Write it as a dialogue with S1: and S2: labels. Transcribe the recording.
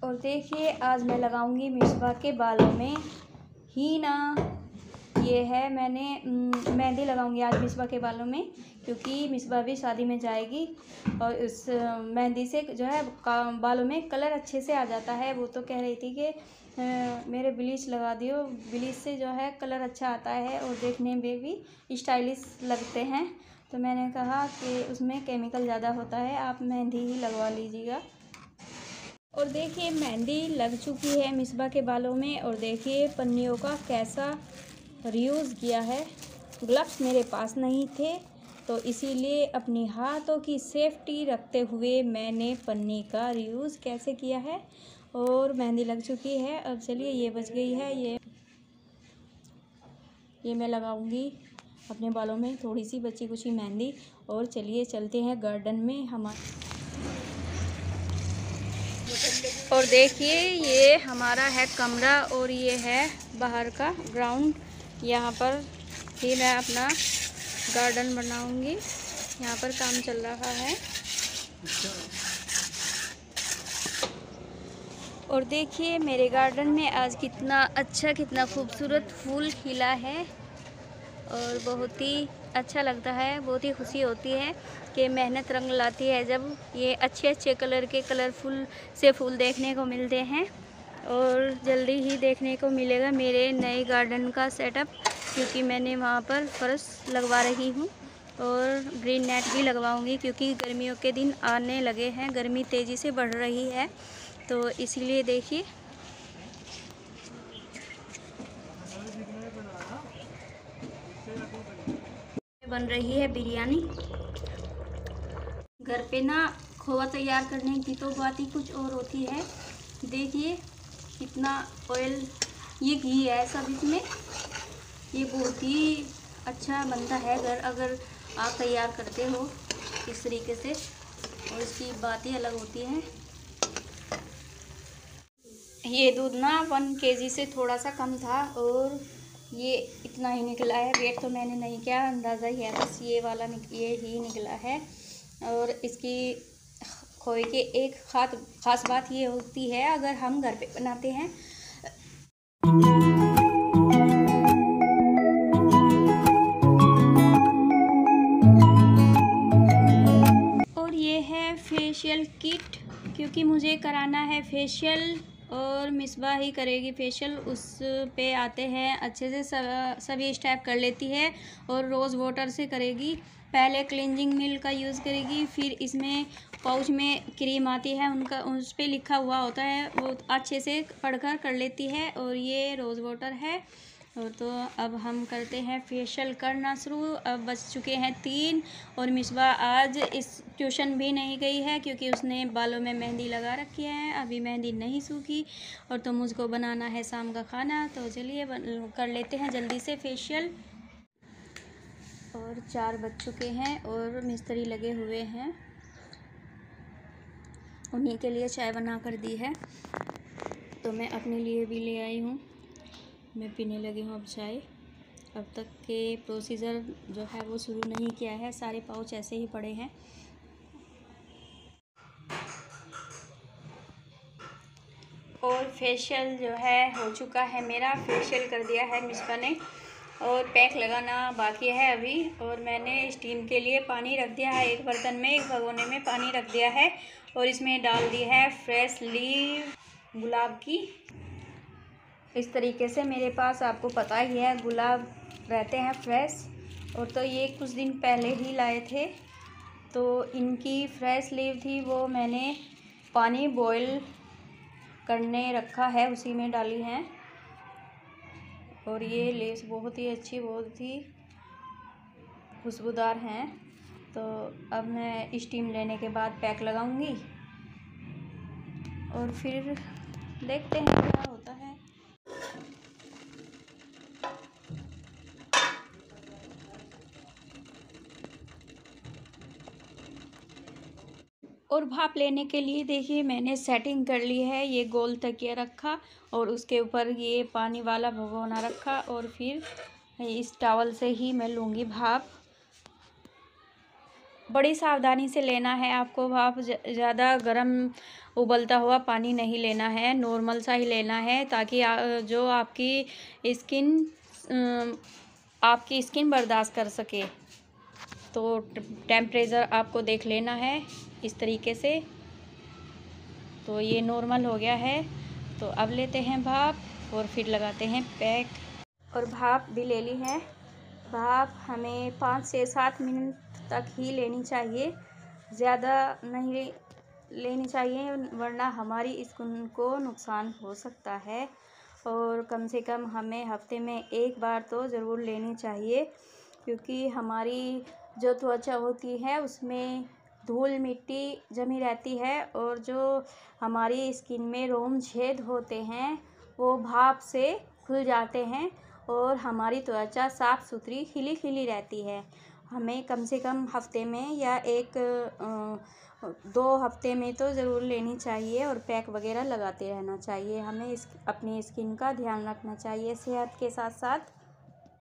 S1: और देखिए आज मैं लगाऊंगी मिसबा के बालों में हीना। ये है मैंने मेहंदी लगाऊंगी आज मिसबा के बालों में, क्योंकि मिसबा भी शादी में जाएगी और उस मेहंदी से जो है बालों में कलर अच्छे से आ जाता है। वो तो कह रही थी कि मेरे ब्लीच लगा दियो, ब्लीच से जो है कलर अच्छा आता है और देखने में भी स्टाइलिश लगते हैं। तो मैंने कहा कि उसमें केमिकल ज़्यादा होता है, आप मेहंदी ही लगवा लीजिएगा। और देखिए मेहंदी लग चुकी है मिसबा के बालों में। और देखिए पन्नियों का कैसा रीयूज़ किया है। ग्लव्स मेरे पास नहीं थे तो इसीलिए अपनी हाथों की सेफ्टी रखते हुए मैंने पन्नी का रीयूज़ कैसे किया है। और मेहंदी लग चुकी है। अब चलिए ये बच गई है, ये मैं लगाऊंगी अपने बालों में थोड़ी सी बची कुची मेहंदी। और चलिए चलते हैं गार्डन में और देखिए ये हमारा है कमरा और ये है बाहर का ग्राउंड। यहाँ पर ही मैं अपना गार्डन बनाऊंगी। यहाँ पर काम चल रहा है। और देखिए मेरे गार्डन में आज कितना अच्छा कितना खूबसूरत फूल खिला है और बहुत ही अच्छा लगता है। बहुत ही खुशी होती है कि मेहनत रंग लाती है जब ये अच्छे अच्छे कलर के कलरफुल से फूल देखने को मिलते हैं। और जल्दी ही देखने को मिलेगा मेरे नए गार्डन का सेटअप, क्योंकि मैंने वहाँ पर फर्श लगवा रही हूँ और ग्रीन नेट भी लगवाऊंगी, क्योंकि गर्मियों के दिन आने लगे हैं, गर्मी तेज़ी से बढ़ रही है। तो इसीलिए देखिए बन रही है बिरयानी। घर पे ना खोआ तैयार करने की तो बात ही कुछ और होती है। देखिए कितना ऑयल, ये घी है सब इसमें। ये बहुत ही अच्छा बनता है घर अगर आप तैयार करते हो इस तरीके से, और इसकी बात ही अलग होती है। ये दूध ना 1 kg से थोड़ा सा कम था और ये इतना ही निकला है। वेट तो मैंने नहीं किया, अंदाज़ा ही है, बस ये वाला ये ही निकला है। और इसकी खोए की एक ख़ास बात ये होती है अगर हम घर पे बनाते हैं। और ये है फेशियल किट, क्योंकि मुझे कराना है फेशियल और मिसबा ही करेगी फेशियल। उस पे आते हैं अच्छे से सभी स्टेप कर लेती है और रोज़ वाटर से करेगी। पहले क्लींजिंग मिल्क का यूज़ करेगी, फिर इसमें पाउच में क्रीम आती है, उनका उस पर लिखा हुआ होता है, वो अच्छे से पढ़कर कर लेती है। और ये रोज़ वाटर है। और तो अब हम करते हैं फेशियल करना शुरू। अब बच चुके हैं 3 और मिसबा आज इस ट्यूशन भी नहीं गई है, क्योंकि उसने बालों में मेहंदी लगा रखी है, अभी मेहंदी नहीं सूखी। और तो मुझको बनाना है शाम का खाना, तो चलिए कर लेते हैं जल्दी से फेशियल। और 4 बज चुके हैं और मिस्त्री लगे हुए हैं, उन्हीं के लिए चाय बना कर दी है, तो मैं अपने लिए भी ले आई हूँ। मैं पीने लगी हूँ अब चाय। अब तक के प्रोसीजर जो है वो शुरू नहीं किया है, सारे पाउच ऐसे ही पड़े हैं। और फेशियल जो है हो चुका है मेरा, फेशियल कर दिया है मिसबा ने और पैक लगाना बाकी है अभी। और मैंने स्टीम के लिए पानी रख दिया है, एक बर्तन में, एक भगोने में पानी रख दिया है और इसमें डाल दी है फ्रेश लीव गुलाब की। इस तरीके से मेरे पास आपको पता ही है गुलाब रहते हैं फ्रेश। और तो ये कुछ दिन पहले ही लाए थे, तो इनकी फ्रेश लीव थी, वो मैंने पानी बॉईल करने रखा है, उसी में डाली हैं। और ये लीव्स बहुत ही अच्छी, बहुत ही खुशबूदार हैं। तो अब मैं स्टीम लेने के बाद पैक लगाऊंगी और फिर देखते हैं क्या होता है। और भाप लेने के लिए देखिए मैंने सेटिंग कर ली है। ये गोल तकिया रखा और उसके ऊपर ये पानी वाला भगोना रखा और फिर इस टॉवल से ही मैं लूँगी भाप। बड़ी सावधानी से लेना है आपको भाप। ज़्यादा गर्म उबलता हुआ पानी नहीं लेना है, नॉर्मल सा ही लेना है, ताकि जो आपकी स्किन बर्दाश्त कर सके। तो टेम्परेचर आपको देख लेना है इस तरीके से। तो ये नॉर्मल हो गया है। तो अब लेते हैं भाप और फिर लगाते हैं पैक। और भाप भी ले ली है। भाप हमें 5 से 7 मिनट तक ही लेनी चाहिए, ज़्यादा नहीं लेनी चाहिए, वरना हमारी स्किन को नुकसान हो सकता है। और कम से कम हमें हफ्ते में एक बार तो ज़रूर लेनी चाहिए, क्योंकि हमारी जो त्वचा होती है उसमें धूल मिट्टी जमी रहती है, और जो हमारी स्किन में रोम छेद होते हैं वो भाप से खुल जाते हैं और हमारी त्वचा साफ़ सुथरी खिली खिली रहती है। हमें कम से कम हफ्ते में या 2 हफ्ते में तो ज़रूर लेनी चाहिए, और पैक वगैरह लगाते रहना चाहिए। हमें अपनी स्किन का ध्यान रखना चाहिए सेहत के साथ साथ।